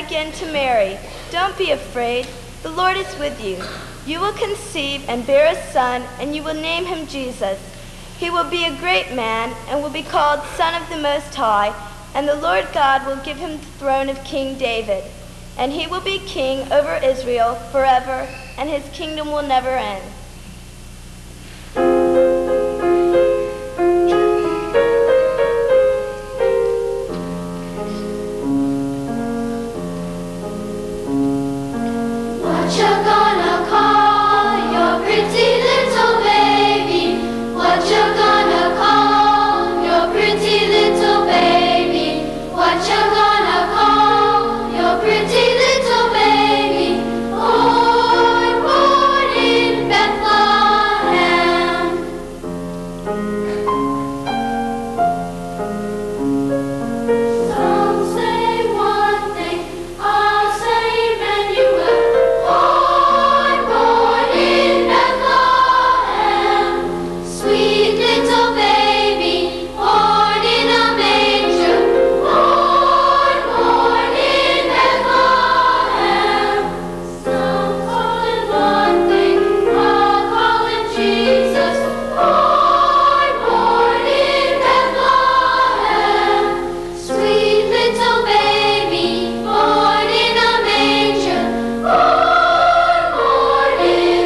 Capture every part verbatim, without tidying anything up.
again to Mary, "Don't be afraid. The Lord is with you. You will conceive and bear a son, and you will name him Jesus. He will be a great man and will be called Son of the Most High, and the Lord God will give him the throne of King David. And he will be king over Israel forever, and his kingdom will never end." What you gonna call your pretty little baby? What you gonna call your pretty little baby? What you gonna call your pretty little baby? Born, born in Bethlehem. Some say one thing, I'll say Emmanuel. Born, born in Bethlehem. Sweet little baby, born in a manger. Born, born in Bethlehem. Some call him one thing, I'll call him Jesus. Born, born in Bethlehem. Sweet little baby, born in a manger. Born, born in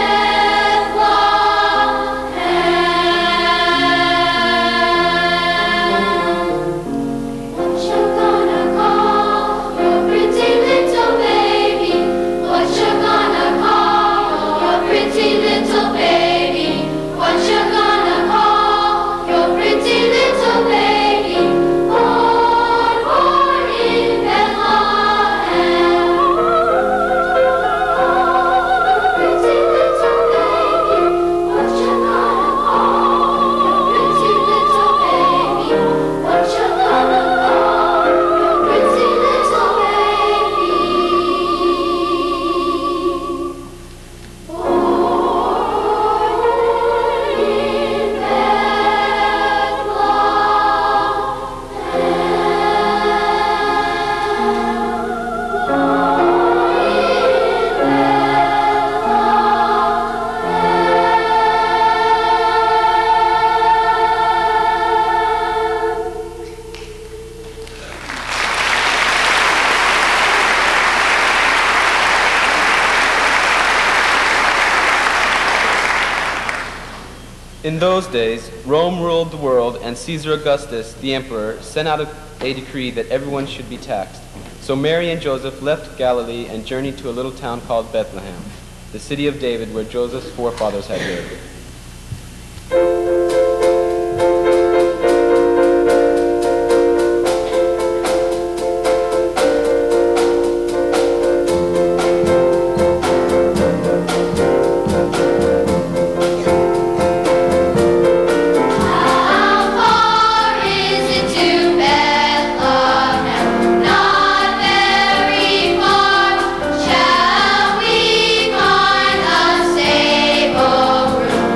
Bethlehem. What you gonna call your pretty little baby? What you gonna call your pretty little baby? What you gonna call your pretty little baby? Born, born in Bethlehem. Pretty little baby, what you gonna call your pretty little baby? What you gonna call your pretty little baby? In those days, Rome ruled the world, and Caesar Augustus, the emperor, sent out a, a decree that everyone should be taxed. So Mary and Joseph left Galilee and journeyed to a little town called Bethlehem, the city of David, where Joseph's forefathers had lived. How far is it to Bethlehem? Not very far. Shall we find a stable room?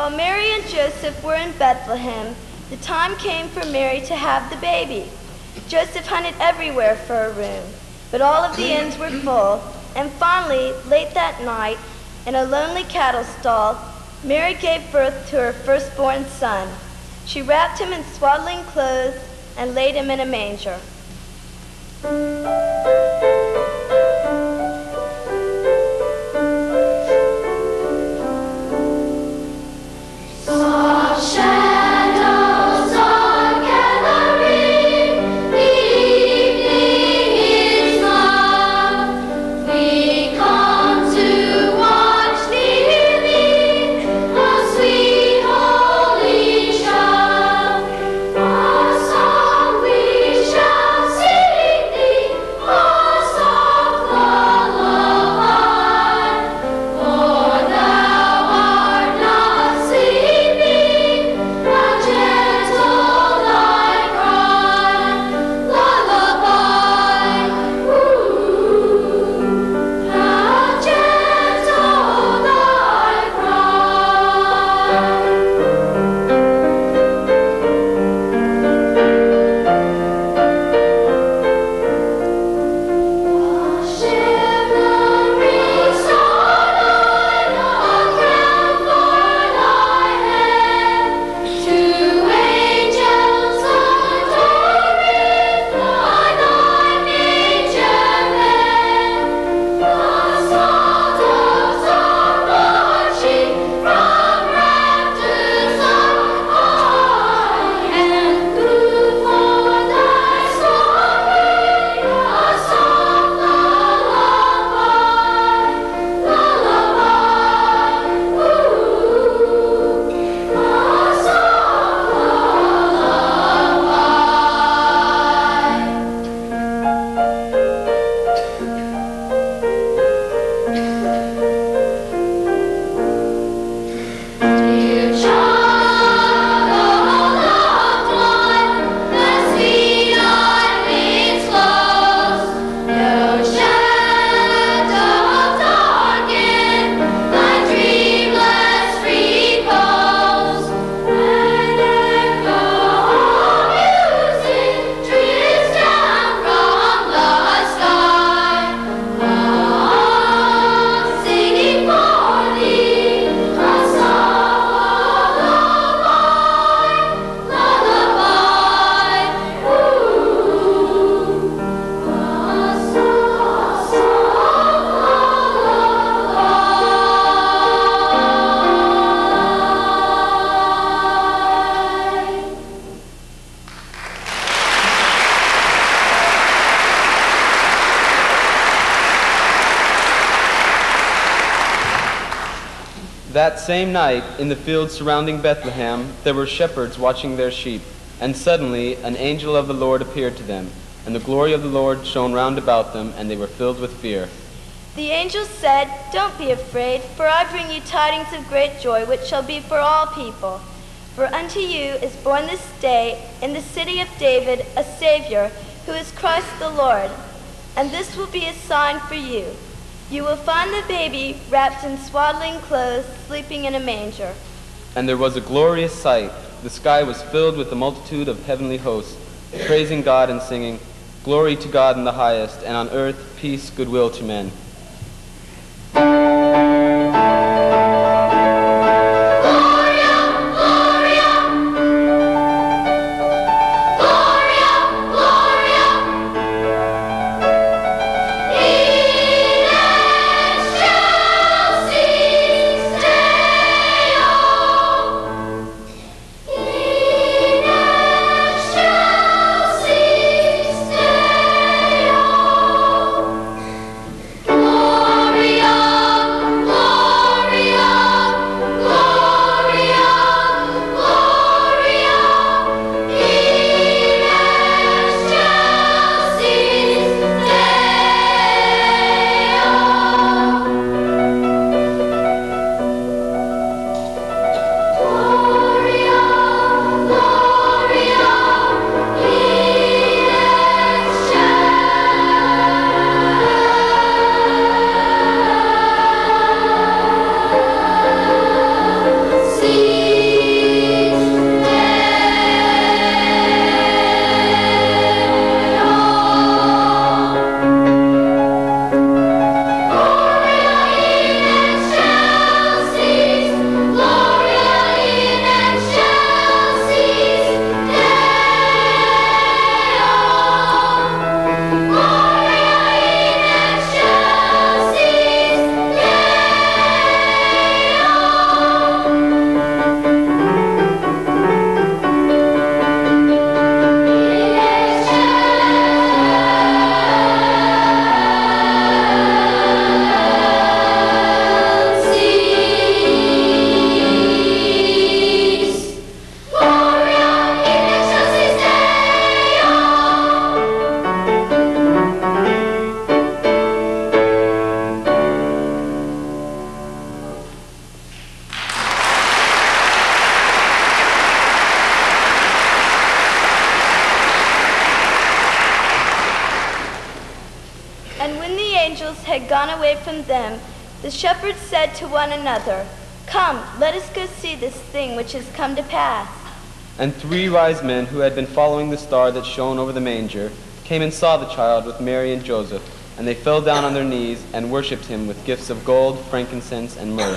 While Mary and Joseph were in Bethlehem, the time came for Mary to have the baby. Joseph hunted everywhere for a room, but all of the inns were full, and finally, late that night, in a lonely cattle stall, Mary gave birth to her firstborn son. She wrapped him in swaddling clothes and laid him in a manger. That same night, in the fields surrounding Bethlehem, there were shepherds watching their sheep. And suddenly an angel of the Lord appeared to them, and the glory of the Lord shone round about them, and they were filled with fear. The angel said, "Don't be afraid, for I bring you tidings of great joy, which shall be for all people. For unto you is born this day in the city of David a Savior, who is Christ the Lord. And this will be a sign for you. You will find the baby wrapped in swaddling clothes, sleeping in a manger." And there was a glorious sight. The sky was filled with the multitude of heavenly hosts, praising God and singing, "Glory to God in the highest, and on earth peace, goodwill to men." Gloria, had gone away from them, the shepherds said to one another, "Come, let us go see this thing which has come to pass." And three wise men who had been following the star that shone over the manger came and saw the child with Mary and Joseph, and they fell down on their knees and worshipped him with gifts of gold, frankincense, and myrrh.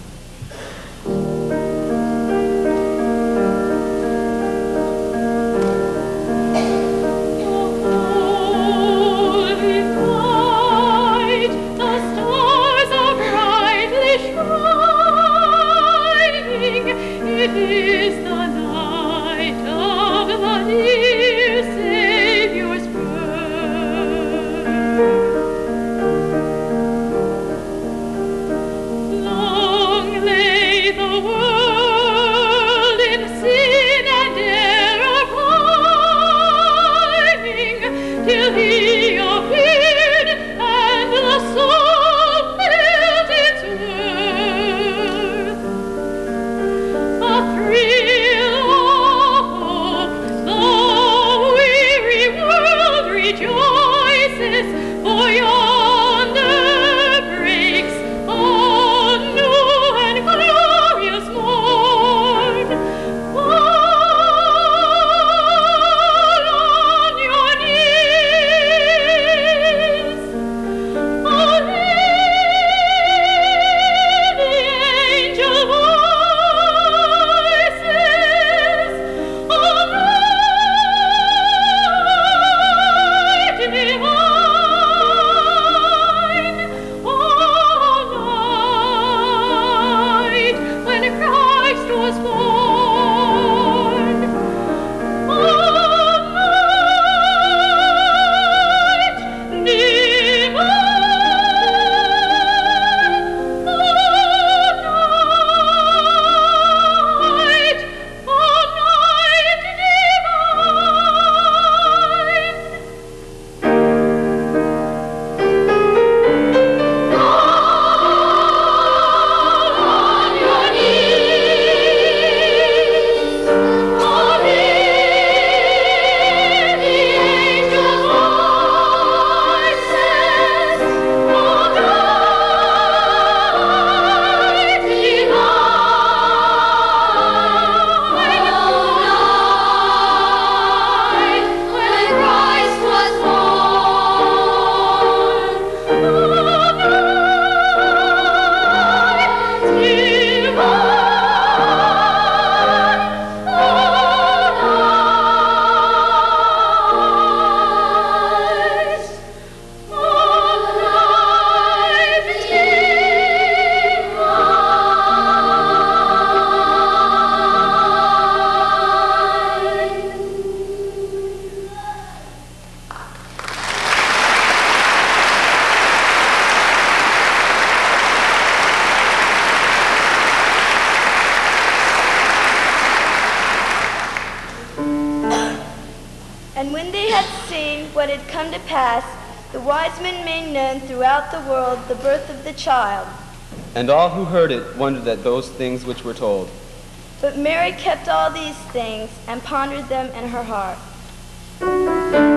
And when they had seen what had come to pass, the wise men made known throughout the world the birth of the child. And all who heard it wondered at those things which were told. But Mary kept all these things and pondered them in her heart.